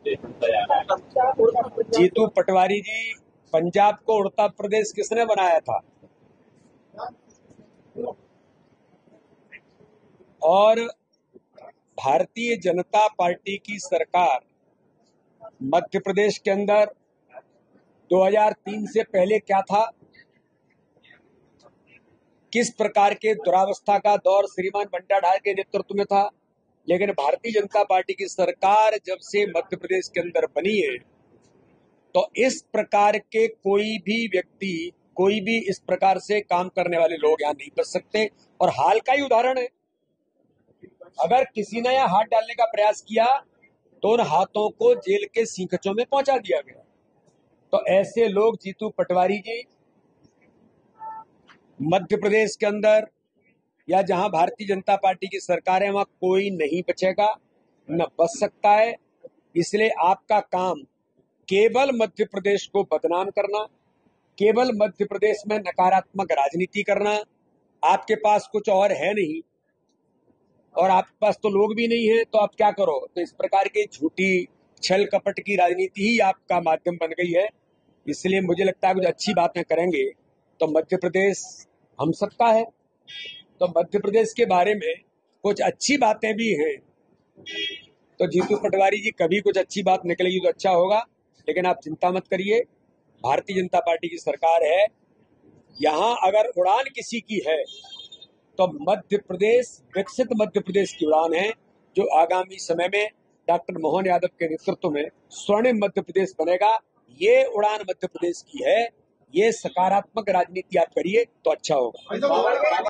जीतू पटवारी जी, पंजाब को उड़ता प्रदेश किसने बनाया था? और भारतीय जनता पार्टी की सरकार मध्य प्रदेश के अंदर 2003 से पहले क्या था? किस प्रकार के दुरावस्था का दौर श्रीमान बंटा ढाल के नेतृत्व में था? लेकिन भारतीय जनता पार्टी की सरकार जब से मध्य प्रदेश के अंदर बनी है, तो इस प्रकार के कोई भी व्यक्ति, कोई भी इस प्रकार से काम करने वाले लोग यहां नहीं बच सकते। और हाल का ही उदाहरण है, अगर किसी ने यहां हाथ डालने का प्रयास किया तो उन हाथों को जेल के सींखचों में पहुंचा दिया गया। तो ऐसे लोग, जीतू पटवारी जी, मध्य प्रदेश के अंदर या जहां भारतीय जनता पार्टी की सरकार है वहां कोई नहीं बचेगा, न बच सकता है। इसलिए आपका काम केवल मध्य प्रदेश को बदनाम करना, केवल मध्य प्रदेश में नकारात्मक राजनीति करना। आपके पास कुछ और है नहीं, और आपके पास तो लोग भी नहीं है, तो आप क्या करो? तो इस प्रकार की झूठी छल कपट की राजनीति ही आपका माध्यम बन गई है। इसलिए मुझे लगता है कुछ अच्छी बातें करेंगे तो मध्य प्रदेश हम सबका है। तो मध्य प्रदेश के बारे में कुछ अच्छी बातें भी हैं, तो जीतू पटवारी जी कभी कुछ अच्छी बात निकलेगी तो अच्छा होगा। लेकिन आप चिंता मत करिए, भारतीय जनता पार्टी की सरकार है, यहां अगर उड़ान किसी की है तो मध्य प्रदेश, विकसित मध्य प्रदेश की उड़ान है, जो आगामी समय में डॉक्टर मोहन यादव के नेतृत्व में स्वर्णिम मध्य प्रदेश बनेगा। ये उड़ान मध्य प्रदेश की है। ये सकारात्मक राजनीति आप करिए तो अच्छा होगा।